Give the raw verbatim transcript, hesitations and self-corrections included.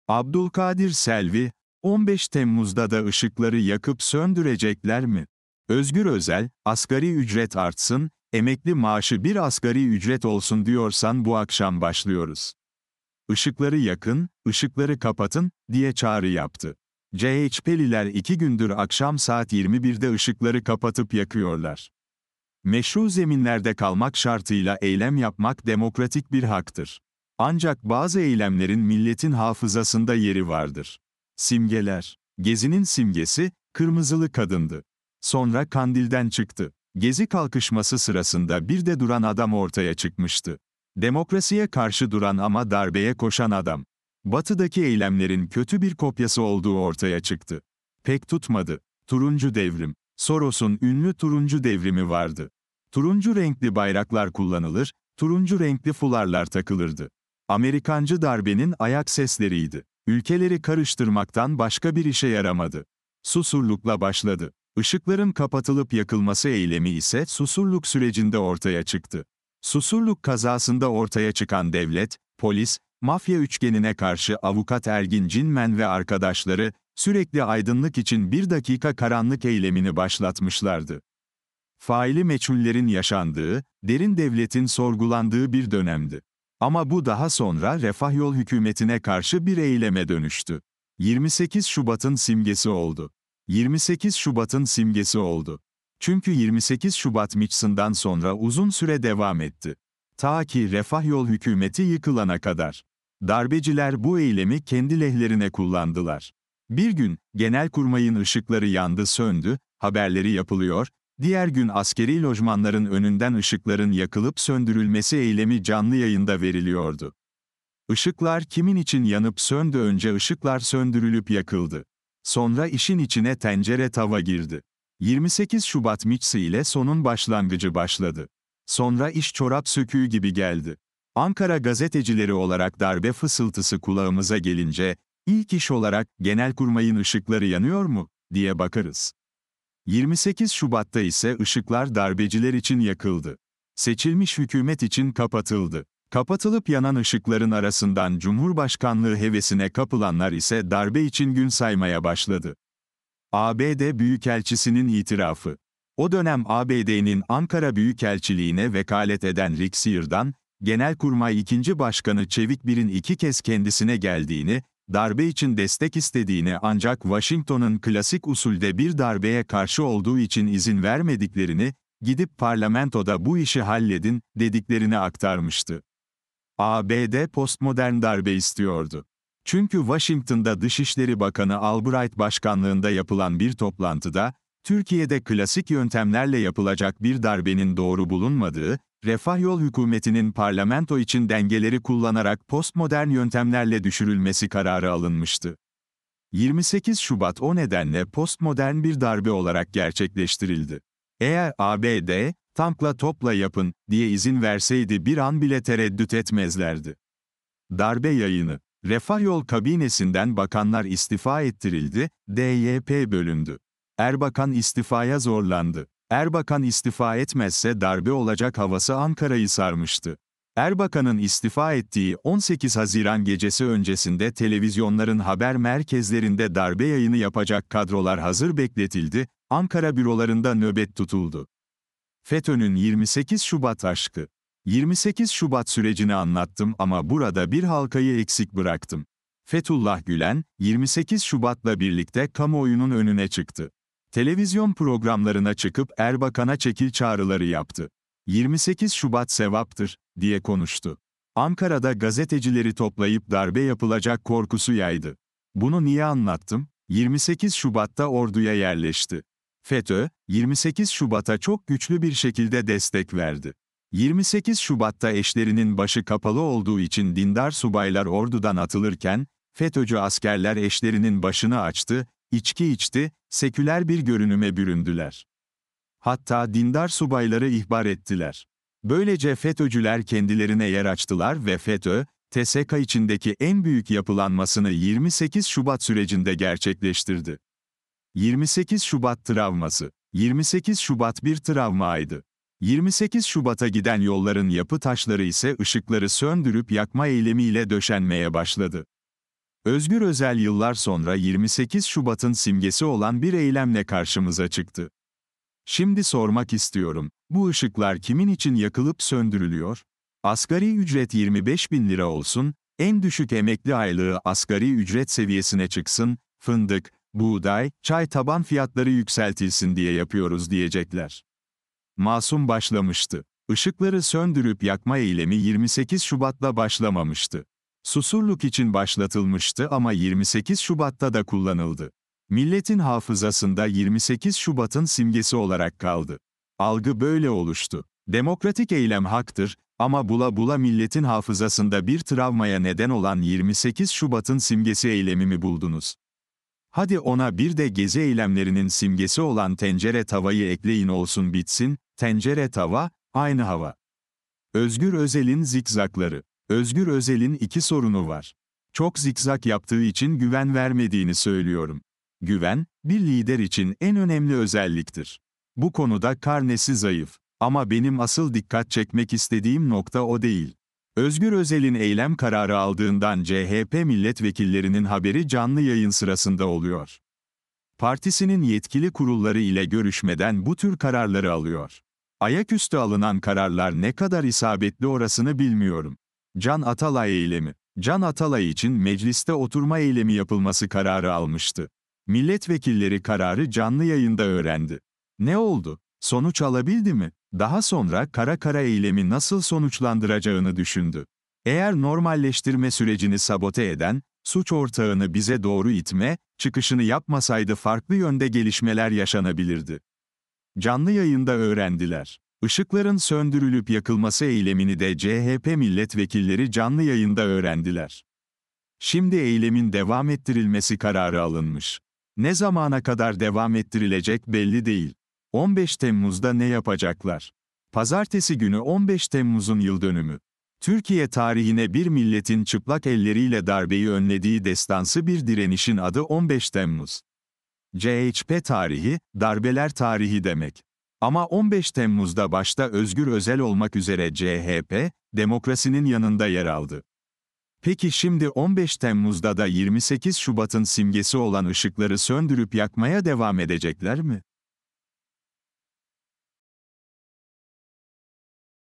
Abdülkadir Selvi, on beş Temmuz'da da ışıkları yakıp söndürecekler mi? Özgür Özel, asgari ücret artsın, emekli maaşı bir asgari ücret olsun diyorsan bu akşam başlıyoruz. Işıkları yakın, ışıkları kapatın, diye çağrı yaptı. C H P'liler iki gündür akşam saat yirmi birde ışıkları kapatıp yakıyorlar. Meşru zeminlerde kalmak şartıyla eylem yapmak demokratik bir haktır. Ancak bazı eylemlerin milletin hafızasında yeri vardır. Simgeler. Gezi'nin simgesi, kırmızılı kadındı. Sonra Kandil'den çıktı. Gezi kalkışması sırasında bir de duran adam ortaya çıkmıştı. Demokrasiye karşı duran ama darbeye koşan adam. Batı'daki eylemlerin kötü bir kopyası olduğu ortaya çıktı. Pek tutmadı. Turuncu devrim. Soros'un ünlü turuncu devrimi vardı. Turuncu renkli bayraklar kullanılır, turuncu renkli fularlar takılırdı. Amerikancı darbenin ayak sesleriydi. Ülkeleri karıştırmaktan başka bir işe yaramadı. Susurlukla başladı. Işıkların kapatılıp yakılması eylemi ise Susurluk sürecinde ortaya çıktı. Susurluk kazasında ortaya çıkan devlet, polis, mafya üçgenine karşı avukat Ergin Cinmen ve arkadaşları, sürekli aydınlık için bir dakika karanlık eylemini başlatmışlardı. Faili meçhullerin yaşandığı, derin devletin sorgulandığı bir dönemdi. Ama bu daha sonra Refah Yol hükümetine karşı bir eyleme dönüştü. yirmi sekiz Şubat'ın simgesi oldu. yirmi sekiz Şubat'ın simgesi oldu. Çünkü yirmi sekiz Şubat miçsından sonra uzun süre devam etti. Ta ki Refah Yol hükümeti yıkılana kadar. Darbeciler bu eylemi kendi lehlerine kullandılar. Bir gün, Genelkurmay'ın ışıkları yandı söndü, haberleri yapılıyor, diğer gün askeri lojmanların önünden ışıkların yakılıp söndürülmesi eylemi canlı yayında veriliyordu. Işıklar kimin için yanıp söndü? Önce ışıklar söndürülüp yakıldı. Sonra işin içine tencere tava girdi. yirmi sekiz Şubat miçsi ile sonun başlangıcı başladı. Sonra iş çorap söküğü gibi geldi. Ankara gazetecileri olarak darbe fısıltısı kulağımıza gelince, ilk iş olarak Genelkurmay'ın ışıkları yanıyor mu, diye bakarız. yirmi sekiz Şubat'ta ise ışıklar darbeciler için yakıldı. Seçilmiş hükümet için kapatıldı. Kapatılıp yanan ışıkların arasından Cumhurbaşkanlığı hevesine kapılanlar ise darbe için gün saymaya başladı. A B D Büyükelçisi'nin itirafı. O dönem A B D'nin Ankara Büyükelçiliğine vekalet eden Rick Sear'dan, Genelkurmay ikinci Başkanı Çevik Bir'in iki kez kendisine geldiğini, darbe için destek istediğini ancak Washington'un klasik usulde bir darbeye karşı olduğu için izin vermediklerini, gidip parlamentoda bu işi halledin, dediklerini aktarmıştı. A B D postmodern darbe istiyordu. Çünkü Washington'da Dışişleri Bakanı Albright başkanlığında yapılan bir toplantıda, Türkiye'de klasik yöntemlerle yapılacak bir darbenin doğru bulunmadığı, Refah Yol hükümetinin parlamento için dengeleri kullanarak postmodern yöntemlerle düşürülmesi kararı alınmıştı. yirmi sekiz Şubat o nedenle postmodern bir darbe olarak gerçekleştirildi. Eğer A B D, tankla topla yapın, diye izin verseydi bir an bile tereddüt etmezlerdi. Darbe yayını. Refah Yol kabinesinden bakanlar istifa ettirildi, D Y P bölündü. Erbakan istifaya zorlandı. Erbakan istifa etmezse darbe olacak havası Ankara'yı sarmıştı. Erbakan'ın istifa ettiği on sekiz Haziran gecesi öncesinde televizyonların haber merkezlerinde darbe yayını yapacak kadrolar hazır bekletildi, Ankara bürolarında nöbet tutuldu. FETÖ'nün yirmi sekiz Şubat aşkı. yirmi sekiz Şubat sürecini anlattım ama burada bir halkayı eksik bıraktım. Fethullah Gülen, yirmi sekiz Şubat'la birlikte kamuoyunun önüne çıktı. Televizyon programlarına çıkıp Erbakan'a çekil çağrıları yaptı. yirmi sekiz Şubat sevaptır, diye konuştu. Ankara'da gazetecileri toplayıp darbe yapılacak korkusu yaydı. Bunu niye anlattım? yirmi sekiz Şubat'ta orduya yerleşti. FETÖ, yirmi sekiz Şubat'a çok güçlü bir şekilde destek verdi. yirmi sekiz Şubat'ta eşlerinin başı kapalı olduğu için dindar subaylar ordudan atılırken, FETÖ'cü askerler eşlerinin başını açtı, içki içti, seküler bir görünüme büründüler. Hatta dindar subayları ihbar ettiler. Böylece FETÖ'cüler kendilerine yer açtılar ve FETÖ, T S K içindeki en büyük yapılanmasını yirmi sekiz Şubat sürecinde gerçekleştirdi. yirmi sekiz Şubat travması. yirmi sekiz Şubat bir travmaydı. yirmi sekiz Şubat'a giden yolların yapı taşları ise ışıkları söndürüp yakma eylemiyle döşenmeye başladı. Özgür Özel yıllar sonra yirmi sekiz Şubat'ın simgesi olan bir eylemle karşımıza çıktı. Şimdi sormak istiyorum, bu ışıklar kimin için yakılıp söndürülüyor? Asgari ücret yirmi beş bin lira olsun, en düşük emekli aylığı asgari ücret seviyesine çıksın, fındık, buğday, çay taban fiyatları yükseltilsin diye yapıyoruz diyecekler. Masum başlamıştı. Işıkları söndürüp yakma eylemi yirmi sekiz Şubat'la başlamamıştı. Susurluk için başlatılmıştı ama yirmi sekiz Şubat'ta da kullanıldı. Milletin hafızasında yirmi sekiz Şubat'ın simgesi olarak kaldı. Algı böyle oluştu. Demokratik eylem haktır ama bula bula milletin hafızasında bir travmaya neden olan yirmi sekiz Şubat'ın simgesi eylemi mi buldunuz? Hadi ona bir de gezi eylemlerinin simgesi olan tencere tavayı ekleyin olsun bitsin, tencere tava, aynı hava. Özgür Özel'in zikzakları. Özgür Özel'in iki sorunu var. Çok zikzak yaptığı için güven vermediğini söylüyorum. Güven, bir lider için en önemli özelliktir. Bu konuda karnesi zayıf. Ama benim asıl dikkat çekmek istediğim nokta o değil. Özgür Özel'in eylem kararı aldığından C H P milletvekillerinin haberi canlı yayın sırasında oluyor. Partisinin yetkili kurulları ile görüşmeden bu tür kararları alıyor. Ayaküstü alınan kararlar ne kadar isabetli orasını bilmiyorum. Can Atalay eylemi. Can Atalay için mecliste oturma eylemi yapılması kararı almıştı. Milletvekilleri kararı canlı yayında öğrendi. Ne oldu? Sonuç alabildi mi? Daha sonra kara kara eylemi nasıl sonuçlandıracağını düşündü. Eğer normalleştirme sürecini sabote eden, suç ortağını bize doğru itme, çıkışını yapmasaydı farklı yönde gelişmeler yaşanabilirdi. Canlı yayında öğrendiler. Işıkların söndürülüp yakılması eylemini de C H P milletvekilleri canlı yayında öğrendiler. Şimdi eylemin devam ettirilmesi kararı alınmış. Ne zamana kadar devam ettirilecek belli değil. on beş Temmuz'da ne yapacaklar? Pazartesi günü on beş Temmuz'un yıldönümü. Türkiye tarihine bir milletin çıplak elleriyle darbeyi önlediği destansı bir direnişin adı on beş Temmuz. C H P tarihi, darbeler tarihi demek. Ama on beş Temmuz'da başta Özgür Özel olmak üzere C H P, demokrasinin yanında yer aldı. Peki şimdi on beş Temmuz'da da yirmi sekiz Şubat'ın simgesi olan ışıkları söndürüp yakmaya devam edecekler mi?